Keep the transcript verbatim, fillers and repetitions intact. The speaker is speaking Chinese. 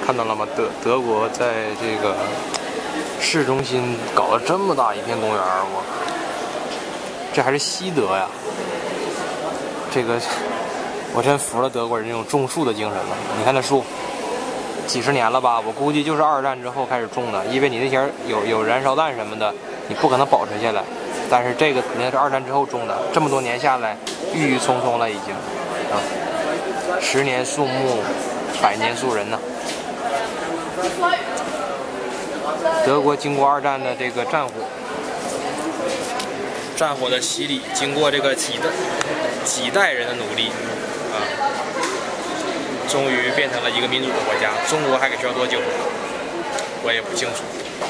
看到了吗？德德国在这个市中心搞了这么大一片公园，我这还是西德呀！这个我真服了德国人这种种树的精神了。你看那树，几十年了吧？我估计就是二战之后开始种的，因为你那前有有燃烧弹什么的，你不可能保存下来。但是这个肯定是二战之后种的，这么多年下来，郁郁葱葱了已经啊！十年树木，百年树人呢。德国经过二战的这个战火，战火的洗礼，经过这个几代几代人的努力，啊，终于变成了一个民主的国家。中国还需要多久？我也不清楚。